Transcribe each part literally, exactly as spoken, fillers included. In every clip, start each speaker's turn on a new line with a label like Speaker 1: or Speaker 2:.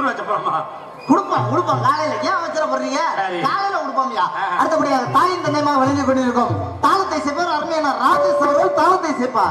Speaker 1: ஸ்கூல்ல வச்சப்போமா
Speaker 2: குடுப்போம் குடுப்போம் காலையில ஏன் வச்சிட போடுறீங்க காலையில கொடுப்போம்யா. அடுத்தபடியாக தாயின் தந்தையமாக விளங்கி கொண்டிருக்கும் தாளத்தை சேர்ப்பார் அருமையான ராஜேஷ் அவர்கள் தாளத்தை சேர்ப்பார்.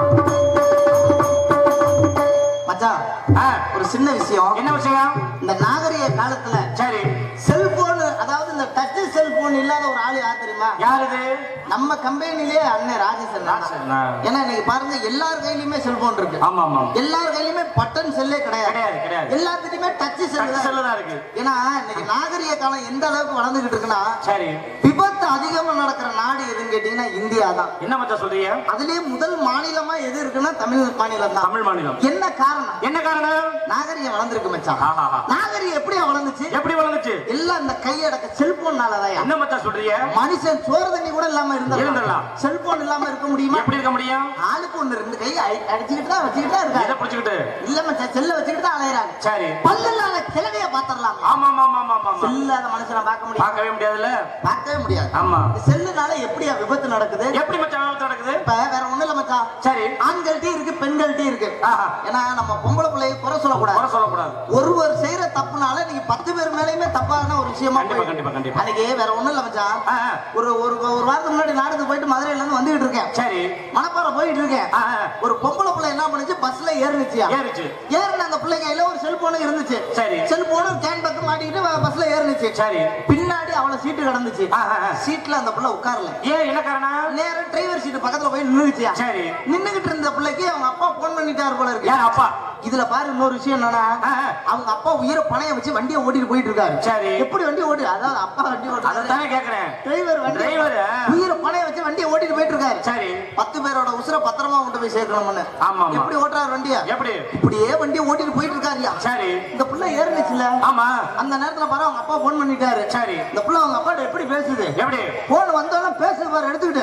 Speaker 2: மச்சான் ஒரு சின்ன விஷயம்.
Speaker 1: என்ன விஷயம்?
Speaker 2: இந்த நாகரிக காலத்துல சரி செல்போன், அதாவது இந்த டச் செல்போன் இல்லாத ஒரு ஆளு யார் தெரியுமா?
Speaker 1: யாரு இது?
Speaker 2: நம்ம கம்பெனிலேயே அண்ணன் ராஜேஷன். ஏன்னா இன்னைக்கு பாருங்க எல்லார் கையிலுமே செல்போன் இருக்கு. ஆமா ஆமா. எல்லார் கையிலுமே பட்டன் செல்லே கிடையாது கிடையாது. எல்லாத்துக்குமே டச் செல் தான் இருக்கு. ஏன்னா இன்னைக்கு நாகரிக காலம் எந்த அளவுக்கு வளர்ந்துகிட்டு இருக்குன்னா சரி விபத்து அதிகமா நடக்கிற நாடு எதுன்னு கேட்டீங்கன்னா இந்தியா தான்.
Speaker 1: என்ன மச்சான் சொல்றீங்க?
Speaker 2: அதுலயே முதல் மாநிலமா எது இருக்குன்னா தமிழ் மாநிலம் தான். தமிழ் மாநிலம். என்ன காரணம்? என்ன காரணம்? நாகரிகம் வளர்ந்துருக்கு மச்சான். நாகரிகம் எப்படி வளர்ந்துச்சு? எப்படி வளர்ந்துச்சு? எல்லாம் இந்த கையடக்க செல்போன்னாலதான். என்ன மச்சான் சொல்றீங்க? மனுஷன் சோறு தண்ணி கூட இல்லாம இருந்தா செல்போன் இல்லாம இருக்க முடியுமா? எப்படி இருக்க முடியும்? ஆளுக்கு ஒண்ணு ரெண்டு கை அடிச்சுக்கிட்டு தான் வச்சுக்கிட்டு தான் இருக்கா. இதை பிடிச்சுக்கிட்டு இல்ல மச்சான் செல்ல வச்சுக்கிட்டு தான் அலையறாங்க. சரி பல்லல்லாத கிழவிய பாத்திரலாம். ஆமா ஆமா ஆமா ஆமா. செல்லாத மனுஷனை பார்க்க முடியும்? பார்க்கவே முடியாதுல்ல. பார்க்கவே முடியாது. ஆமா. செல்லுனால எப்படியா விபத்து நடக்குது? எப்படி மச்சான் விபத்து நடக்குது? இப்ப வேற ஒண்ணு இல்ல மச்சான். சரி ஆண்கள்ட்டே இருக்கு பெண்கள்ட்டே இருக்கு. ஏன்னா நம்ம பொம்பளை பிள்ளையை குறை சொல்லக்கூடாது. குறை சொல்லக்கூடாது. ஒருவர் செய்யற தப்புனால நீங்க பத்து பேர் மேலயுமே தப்பான ஒரு விஷயமா போய் கண்டிப்பா கண்டிப்பா அன்னைக்கு வேற ஒண்ணும் இல்ல மச்சான். ஒரு ஒரு ஒரு வாரத்துக்கு முன்னாடி நாடுக்கு போயிட்டு மதுரையில இருந்து வந்துகிட்டு இருக்கேன். சரி மணப்பாறை போயிட்டு இருக்கேன். ஒரு பொம்பளை பிள்ளை என்ன பண்ணுச்சு? பஸ்ல ஏறிச்சு. ஏறிச்சு ஏறின அந்த பிள்ளை கையில ஒரு செல்போனும் இருந்துச்சு. சரி செல்போனும் கேன் பேக் மாட்டிக்கிட்டு பஸ்ல ஏறிச்சு. சரி பின்னாடி அவளை சீட்டு கிடந்துச்சு. சீட்ல அந்த பிள்ளை உட்காரல. ஏன் என்ன காரணம்? நேரம் டிரைவர் சீட்டு பக்கத்துல போய் நின்னுச்சு. சரி நின்னுகிட்டு இருந்த பிள்ளைக்கு அவங்க அப்பா போன் பண்ணிட்டாரு போல இருக்கு. யார் அப்பா? இதுல பாரு இன்னொரு விஷயம் என்னன்னா அவங்க அப்பா உயிரை பணைய வச்சு வண்டியை ஓட்டிட்டு போயிட்டு இருக்காரு. சரி எப்படி வண்டி ஓட்டு? அதாவது அப்பா வண்டி ஓட்டு அதான் கேக்குறேன். டிரைவர் டிரைவர் உயிரை பணைய வச்சு வண்டியை ஓட்டிட்டு போயிட்டு இருக்காரு. சரி பத்து பேரோட உசுரை பத்திரமா கொண்டு போய் சேர்க்கணும்னு. ஆமா எப்படி ஓட்டுறாரு வண்டியா? எப்படி இப்படியே வண்டியை ஓட்டிட்டு போயிட்டு இருக்காருயா. சரி இந்த புள்ள ஏறிச்சுல. ஆமா அந்த நேரத்துல பாரு அவங்க அப்பா போன் பண்ணிட்டாரு. சரி இந்த புள்ள அவங்க அப்பா எப்படி பேசுது? எப்படி போன் வந்தாலும் பேசுது பாரு எடுத்துக்கிட்டு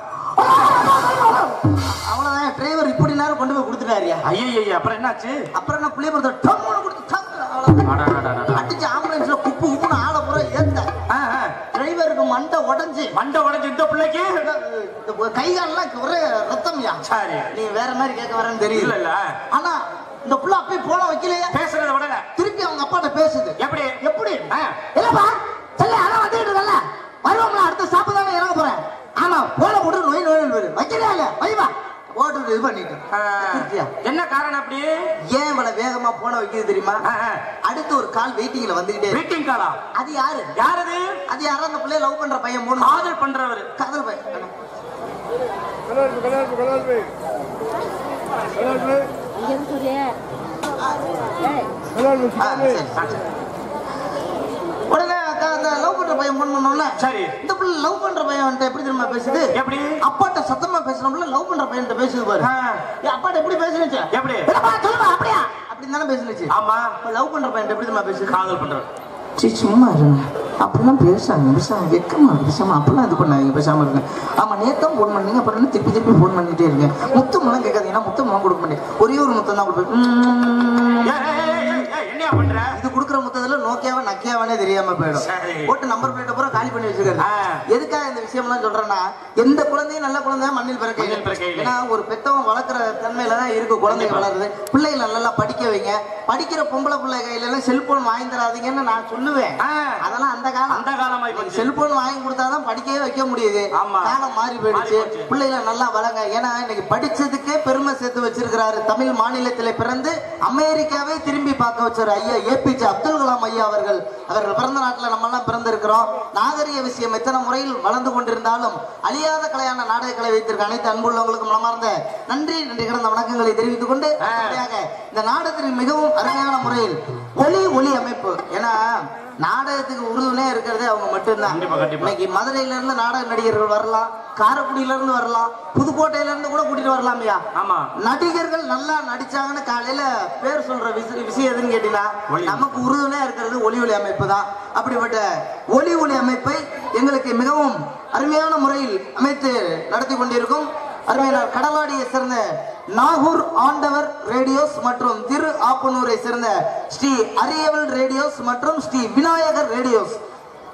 Speaker 2: அவ்வளவுதான். டிரைவர் இப்படி நேரம் கொண்டு போய் கொடுத்துட்டாரியா. ஐயோ அப்புறம் என்னாச்சு? அப்புறம் என்ன புள்ளிய பொறுத்த டம்முன்னு கொடுத்து அடிச்சு ஆம்புலன்ஸ்ல குப்பு குப்புன்னு ஆள பூரா ஏத்த டிரைவருக்கு மண்டை உடஞ்சு மண்டை உடஞ்சு இந்த பிள்ளைக்கு கைகாலெல்லாம் ஒரே ரத்தம்யா. சரி நீ வேற மாதிரி கேட்க வரேன்னு தெரியல இல்ல. ஆனா இந்த புள்ள அப்பயே போன வைக்கலையா? பேசுறத விடல. திருப்பி அவங்க அப்பாட்ட பேசுது. எப்படி எப்படி இல்லப்பா சொல்ல அதான் வந்துட்டு இருக்கல வருவோம்ல அடுத்த சாப்பிட தானே இறங்க போறேன். ஆமா போன போட்டு நோய் நோய் வைக்கலையா இல்ல வைவா ஓட்டு இது பண்ணிட்டு என்ன காரணம்? அப்படி ஏன் இவ்வளவு வேகமா போன வைக்கிறது தெரியுமா? அடுத்து ஒரு கால் வெயிட்டிங்ல வந்துகிட்டே. வெயிட்டிங் காலா? அது யாரு? யாரது? அது யாரோ அந்த பிள்ளைய லவ் பண்ற பையன் மூணு காதல் பண்றவர். காதல் பையன் உடனே அந்த லவ் பண்ற பையன் போன் பண்ணோம்ல. சரி இந்த பிள்ளை லவ் பண்ற பையன் எப்படி தெரியுமா பேசுது? எப்படி அப்பாட்ட சத்தமா பேசுறோம்ல லவ் பண்ற பையன் பேசுது பாரு. அப்பாட்ட எப்படி பேசுனுச்சு? எப்படி சொல்லுங்க அப்படியா அப்படின்னு தானே பேசுனுச்சு. ஆமா லவ் பண்ற பையன் எப்படி தெரியுமா பேசுது? காதல் பண்றவர். சும்மா இருங்க அப்படிலாம் பேசாங்க பேசாம வெக்கமா பேசாம அப்படிலாம் இது பண்ணாங்க பேசாம இருங்க. ஆமா நேத்தம் போன் பண்ணீங்க அப்புறம் திருப்பி திருப்பி போன் பண்ணிட்டே இருக்கேன். முத்தமெல்லாம் கேட்காதீங்கன்னா முத்தமெல்லாம் கொடுக்க மாட்டேன். ஒரே ஒரு முத்தம் தான் கொடுப்பேன். என்ன பண்ற? இது குடுக்குற முத்தத்துல நோக்கியாவா நக்கியாவானே தெரியாம போயிடும். போட்டு நம்பர் பிளேட் அப்புறம் காலி பண்ணி வச்சிருக்காரு. எதுக்காக இந்த விஷயம் எல்லாம் சொல்றேன்னா எந்த குழந்தையும் நல்ல குழந்தையா மண்ணில் பிறக்க. ஏன்னா ஒரு பெத்தவன் வளர்க்குற தன்மையில தான் இருக்கு குழந்தைங்க வளருது. பிள்ளைகளை நல்லா படிக்க வைங்க. படிக்கிற பொம்பளை பிள்ளை கையில எல்லாம் செல்போன் வாங்கி தராதீங்கன்னு நான் சொல்லுவேன். அதெல்லாம் அந்த காலம் அந்த காலம் செல்போன் வாங்கி கொடுத்தாதான் படிக்கவே வைக்க முடியுது. காலம் மாறி போயிடுச்சு. பிள்ளைகளை நல்லா வளங்க. ஏன்னா இன்னைக்கு படிச்சதுக்கே பெருமை சேர்த்து வச்சிருக்கிறாரு. தமிழ் மாநிலத்திலே பிறந்து அமெரிக்காவே திரும்பி பார்க்க வச்சாரு ஐயா ஏபிஜே அப்துல் கலாம் ஐயா அவர்கள். அவர்கள் பிறந்த நாட்டில் நம்ம எல்லாம் பிறந்திருக்கிறோம். நாகரிக விஷயம் எத்தனை முறையில் வளர்ந்து கொண்டிருந்தாலும் அழியாத கலையான நாடகங்களை வைத்திருக்க அனைத்து அன்புள்ளவங்களுக்கும் மனமார்ந்த நன்றி நன்றி கிடந்த வணக்கங்களை தெரிவித்துக் கொண்டு இந்த நாடகத்தில் மிகவும் அருமையான முறையில் ஒலி ஒளி அமைப்பு. ஏன்னா நாடகத்துக்கு உறுதுணையா இருக்கிறதே அவங்க மட்டும்தான். இன்னைக்கு மதுரையில இருந்து நாடக நடிகர்கள் வரலாம், காரைக்குடியில இருந்து வரலாம், புதுக்கோட்டையில இருந்து கூட கூட்டிட்டு வரலாமையா. ஆமா நடிகர்கள் நல்லா நடிச்சாங்கன்னு காலையில பேர் சொல்ற விஷயம் எதுன்னு கேட்டீங்கன்னா நமக்கு உறுதுணையா இருக்கிறது ஒலி ஒளி அமைப்பு தான். அப்படிப்பட்ட ஒலி ஒளி அமைப்பை எங்களுக்கு மிகவும் அருமையான முறையில் அமைத்து நடத்தி கொண்டிருக்கும் அருமையான கடலாடியை சேர்ந்த நாகூர் ஆண்டவர் ரேடியோஸ் மற்றும் திரு ஆப்பனூரை சேர்ந்த ஸ்ரீ அரியவல் ரேடியோஸ் மற்றும் ஸ்ரீ விநாயகர் ரேடியோஸ்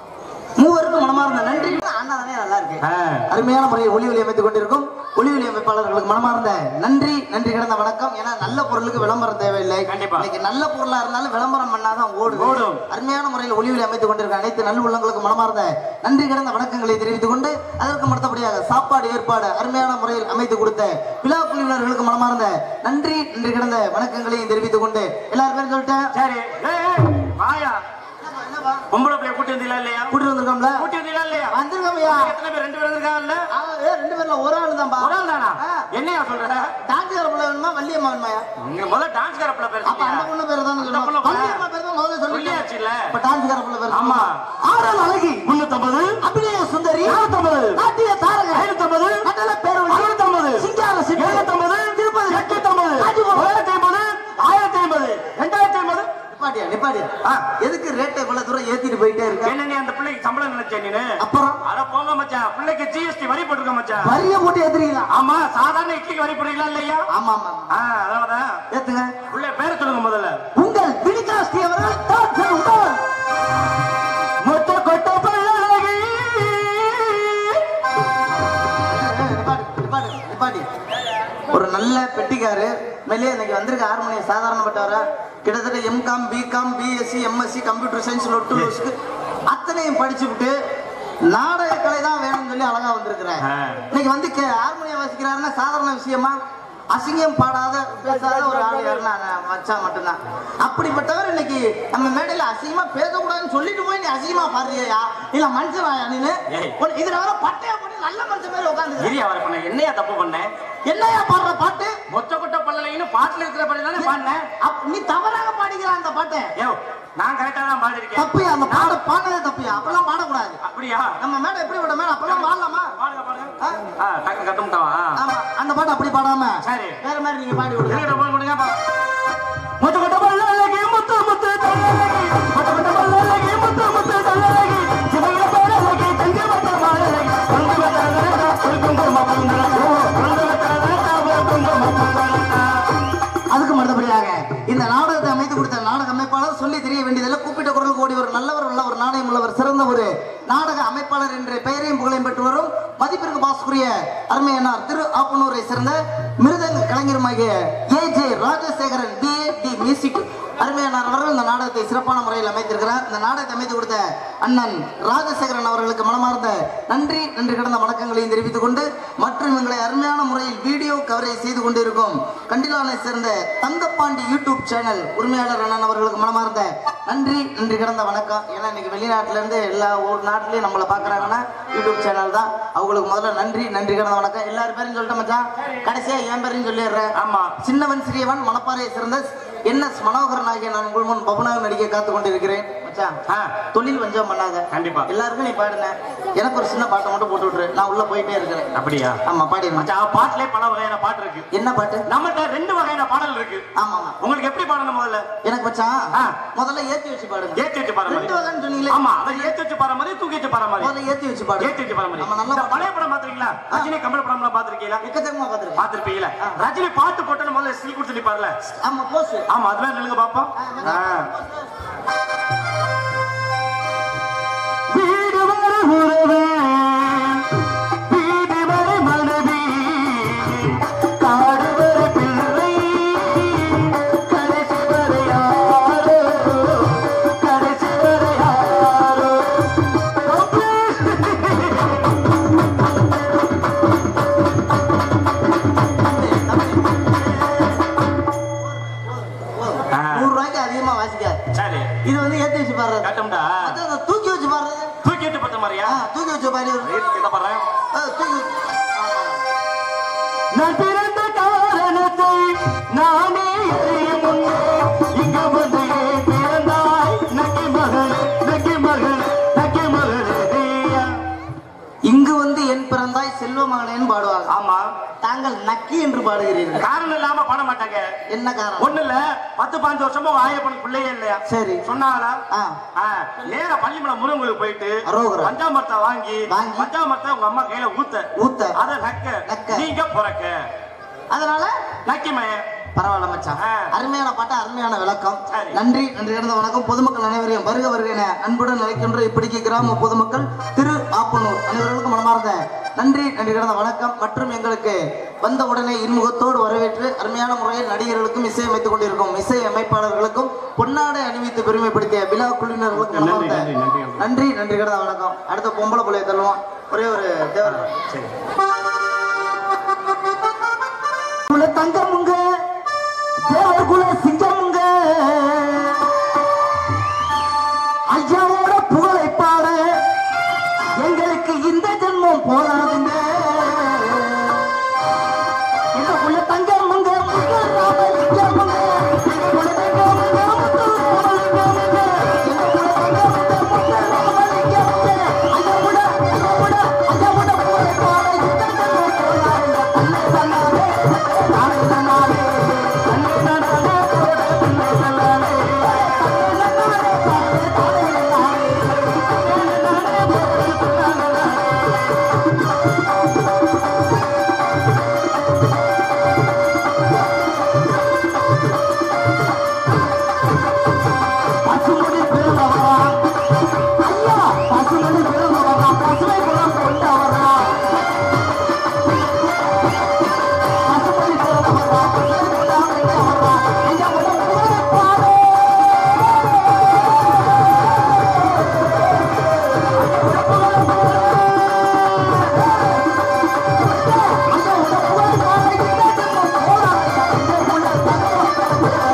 Speaker 2: மூவருக்கும் மனமார்ந்த நன்றி. அண்ணா தானே நல்லா இருக்கு. அருமையான முறையில் ஒளி ஒலி அமைத்துக் கொண்டிருக்கும் ஒளி ஒலி அமைப்பாளர்களுக்கு மனமார்ந்த நன்றி நன்றி கிடந்த வணக்கம். ஏன்னா நல்ல பொருளுக்கு விளம்பரம் தேவையில்லை. இன்னைக்கு நல்ல பொருளா இருந்தாலும் விளம்பரம் பண்ணாதான் ஓடும். அருமையான முறையில் ஒளி ஒலி அமைத்துக் கொண்டிருக்க அனைத்து நல்ல உள்ளங்களுக்கு மனமார்ந்த நன்றி கிடந்த வணக்கங்களை தெரிவித்துக் கொண்டு அதற்கு அடுத்தபடியாக சாப்பாடு ஏற்பாடு அருமையான முறையில் அமைத்து கொடுத்த விழா குழுவினர்களுக்கு மனமார்ந்த நன்றி நன்றி கிடந்த வணக்கங்களையும் தெரிவித்துக் கொண்டு எல்லாரும் பேரும் சொல்லிட்டேன். சரி பொம்பளை பிள்ளைய கூட்டி வந்தீங்களா இல்லையா? கூட்டி வந்திருக்கோம்ல. கூட்டி வந்தீங்களா இல்லையா? வந்திருக்கோம்யா. எத்தனை பேர்? ரெண்டு பேர் வந்திருக்காங்கல்ல. ஏ ரெண்டு பேர்ல ஒரு ஆளு தான்பா. ஒரு ஆள் தானா? என்னையா சொல்ற? டான்ஸ் கரப்ல வேணுமா வள்ளியம்மா வேணுமாயா? நீங்க முதல்ல டான்ஸ் கரப்ல பேர். அப்ப அந்த பொண்ணு பேர் தான் சொல்லணும். வள்ளியம்மா பேர் தான் முதல்ல சொல்லியாச்சு இல்ல. இப்ப டான்ஸ் கரப்ல பேர். ஆமா. ஆறாள் அழகி முன்னூற்று ஐம்பது, அபிநய சுந்தரி நானூற்று ஐம்பது, நாட்டிய தாரக ஐநூற்று ஐம்பது, நடன பேரவழி அறுநூற்று ஐம்பது, சிங்கார சிங் எழுநூற்று ஐம்பது, திருப்பதி எண்ணூற்று ஐம்பது, ஆயிரத்தி ஐம்பது, ஆயிரத்தி ஐம்பது, இரண்டாயிரத்தி ஐம்பது. நிப்பாட்டியா நிப்பாட்டியா எதுக்கு ரேட்டை இவ்வளவு தூரம் ஏத்திட்டு போயிட்டே இருக்க? என்ன நீ அந்த பிள்ளைக்கு சம்பளம் நினைச்ச நீ? அப்புறம் அட போங்க மச்சான், பிள்ளைக்கு ஜிஎஸ்டி வரி போட்டுருக்க மச்சான். வரிய போட்டு ஏத்துறீங்களா? ஆமா. சாதாரண இட்லிக்கு வரி போடுறீங்களா இல்லையா? ஆமா ஆமா. அதனாலதான் ஏத்துங்க. பிள்ளை பேரை சொல்லுங்க முதல்ல. உங்கள் வினிகாஸ்டி அவர்கள் தான் உங்கள் மொத்த கொட்ட பள்ளி. நிப்பாட்டி நிப்பாட்டி. ஒரு நல்ல பெட்டிக்காரு மேலே இன்னைக்கு வந்திருக்க ஹார்மோனியம் சாதாரணப்பட்டவரா கிட்டத்தட்ட MCom BCom BSc MSc computer science லொட்டு அத்தனையும் படிச்சுவிட்டு நாடக கலை தான் வேணும்னு சொல்லி அழகா வந்திருக்கிறேன். இன்னைக்கு வந்து ஹார்மோனியம் வாசிக்கிறாருன்னா சாதாரண விஷயமா? அசிங்கம் பாடாத பேசாத ஒரு ஆள் யாருன்னா வச்சா மட்டும்தான். அப்படிப்பட்டவர் இன்னைக்கு நம்ம மேடையில அசிங்கமா பேசக்கூடாதுன்னு சொல்லிட்டு போய் நீ அசிங்கமா பாடுறியா? இல்ல மனுஷனாயா நீனு? இதுல வர பட்டையா போட்டு நல்ல மனுஷன் மாதிரி உட்காந்து என்னையா தப்பு பண்ண? என்னையா பாடுற பாட்டு? மொத்த கொட்ட பல்லலைன்னு பாட்டுல இருக்கிற பாட்டு தானே பாடினேன். நீ தவறாக பாடிக்கிற அந்த பாட்டை. நான் கரெக்டா தான் பாடிருக்கேன். தப்பியா? அந்த பாட பாடுறதே தப்பியா? அப்பெல்லாம் பாடக்கூடாது. அப்படியா? நம்ம மேடை எப்படி விட மேடம் அப்பெல்லாம் பாடலாமா? பாடுங்க பாடுங்க. டக்கு கட்டும்ட்டாவா? ஆமா. அந்த பாட்டு அப்படி பாடாம சரி வேற மாதிரி நீங்க பாடி விடுங்க. போடுங்க. மொத்த கொட்ட பல்லலைக்கு முத்து முத்து தல்லலைக்கு மொத்த கொட்ட பல்லலைக்கு முத்து முத்து தல்லலைக்கு சிவங்க பல்லலைக்கு தங்க மத்த மாலைக்கு கொண்டு வந்தாங்க கொண்டு மப்பங்க கொண்டு வந்தாங்க கொண்டு மப்பங்க. அதுக்கு அடுத்தபடியாக இந்த நாடகத்தை அமைத்து கொடுத்த நாடக அமைப்பாளர் சொல்லி தெரிய வேண்டியதில்லை. கூப்பிட்ட குரல் கூடி ஒரு நல்லவர் உள்ளவர் நாணயம் உள்ளவர் சிறந்த ஒரு நாடக அமைப்பாளர் என்ற பெயரையும் புகழையும் பெற்று வரும் மதிப்பிற்கு பாஸ்குரிய அருமையனார் திரு ஆப்பனூரை சேர்ந்த மிருதங்க கலைஞருமாகிய A J Rajasekaran B A D music அருமையனார் அவர்கள் இந்த நாடகத்தை சிறப்பான முறையில் அமைத்திருக்கிறார். இந்த நாடகத்தை அமைத்து கொடுத்த அண்ணன் ராஜசேகரன் அவர்களுக்கு மனமார்ந்த நன்றி நன்றி கடந்த வணக்கங்களையும் தெரிவித்துக் கொண்டு மற்றும் எங்களை அருமையான முறையில் வீடியோ கவரேஜ் செய்து கொண்டிருக்கும் கண்டிலானை சேர்ந்த தங்கப்பாண்டி யூடியூப் சேனல் உரிமையாளர் அண்ணன் அவர்களுக்கு மனமார்ந்த நன்றி நன்றி கடந்த வணக்கம். ஏன்னா இன்னைக்கு வெளிநாட்டுல இருந்து எல்லா ஊர் நாட்டிலையும் நம்மளை பாக்குறாங்கன்னா யூடியூப் சேனல் தான். அவங்களுக்கு முதல்ல நன்றி நன்றி கடந்த வணக்கம். எல்லாரும் பேரும் சொல்லிட்டு மச்சான் கடைசியா என் பேரையும் சொல்லிடுறேன். ஆமா. சின்னவன் சிறியவன் மணப்பாறையை சேர்ந்த என் எஸ் மனோகரன் ஆகிய நான் உங்கள் முன் பவனாக நடிக்க காத்து கொண்டிருக்கிறேன். மச்சான் தொழில் வஞ்சம் பண்ணாத. கண்டிப்பா எல்லாருக்கும் நீ பாடுன. எனக்கு ஒரு சின்ன பாட்டை மட்டும் போட்டு விட்டுரு. நான் உள்ள போயிட்டே இருக்கிறேன். அப்படியா? ஆமா பாடி. மச்சான் பாட்டுலயே பல வகையான பாட்டு இருக்கு. என்ன பாட்டு? நம்மகிட்ட ரெண்டு வகையான பாடல் இருக்கு. ஆமா. உங்களுக்கு எப்படி பாடணும் முதல்ல? எனக்கு மச்சான் முதல்ல ஏத்தி வச்சு பாடுங்க. ஏத்தி வச்சு பாடுங்க. ரெண்டு வகைன்னு சொன்னீங்களே. ஆமா. அத ஏத்தி வச்சு பாடுற மாதிரி தூக்கி வச்சு பாடுற மாதிரி. முதல்ல ஏத்தி வச்சு பாடுங்க. ஏத்தி வச்சு பாடுற மாதிரி. ஆமா. நல்ல பழைய படம் பாத்துறீங்களா? ரஜினி கமல் படம்லாம் பாத்துறீங்களா? எக்கச்சக்கமா பாத்துறேன். பாத்துறீங்களா? ரஜினி பாட்டு போட்டன முதல்ல ஸ்டில் கொடுத்து நிப்பார்ல. ஆமா போஸ். ஆமா அதுல நில்லுங்க பாப்போம். வீடு வர உறவே வீடு வர மனைவி காடு வர பிள்ளை கடைசி வர யாரோ கடைசி வர யாரோ. நூறு ரூபாய்க்கு அதிகமா வாசிக்காது. சரி இது வந்து ஏத்தி வச்சு பாடுறது. கட்டம்டா. அத தூக்கி வச்சு பாடுறது. தூக்கி வச்சு பார்த்த மாதிரியா? தூக்கி வச்சு பாரு. என்ன பாடுறேன்? தூக்கி நான் பிறந்த காரணத்தை நானே அறியும் முன்னே இங்க வந்து பிறந்தாய் நக்கி மகள் நக்கி மகள் நக்கி மகள். இங்கு வந்து என் பிறந்தாய் செல்வ மகனேன்னு பாடுவாங்க. ஆமா. தாங்கள் நக்கி என்று பாடுகிறீர்கள். காரணம் இல்லாம பாட மாட்டாங்க. என்ன காரணம்? ஒண்ணு இல்ல பத்து பாஞ்சு வருஷமா ஆயப்பன் பிள்ளையே இல்லையா? சரி சொன்னாங்களா? நேர பள்ளிமலை முருகங்களுக்கு போயிட்டு பஞ்சாமரத்தை வாங்கி பஞ்சாமரத்தை உங்க அம்மா கையில ஊத்த ஊத்த அத நக்க நக்க நீங்க பிறக்க அதனால நக்கிமய பரவாயில்ல மச்சான். அருமையான பாட்டு, அருமையான விளக்கம். நன்றி நன்றி கிடந்த வணக்கம். பொதுமக்கள் அனைவரையும் வருக வருக என அன்புடன் அழைக்கின்ற இப்படிக்கு கிராம பொதுமக்கள் திரு ஆப்பனூர் அனைவர்களுக்கும் மனமார்ந்த நன்றி நன்றி கிடந்த வணக்கம். மற்றும் எங்களுக்கு வந்த உடனே இன்முகத்தோடு வரவேற்று அருமையான முறையில் நடிகர்களுக்கும் இசையமைத்துக் கொண்டிருக்கும் இசை அமைப்பாளர்களுக்கும் பொன்னாடை அணிவித்து பெருமைப்படுத்திய விழா குழுவினர்களுக்கும் மனமார்ந்த நன்றி நன்றி கிடந்த வணக்கம். அடுத்த பொம்பளை பிள்ளைய தள்ளுவோம். ஒரே ஒரு தேவர் தங்கமுங்க தேவர்குல சிங்கமுங்க ஐயாவோட புகழை பாட எங்களுக்கு இந்த ஜென்மம் போதாதுங்க. எங்களுக்குள்ள தங்கமுங்க Yeah.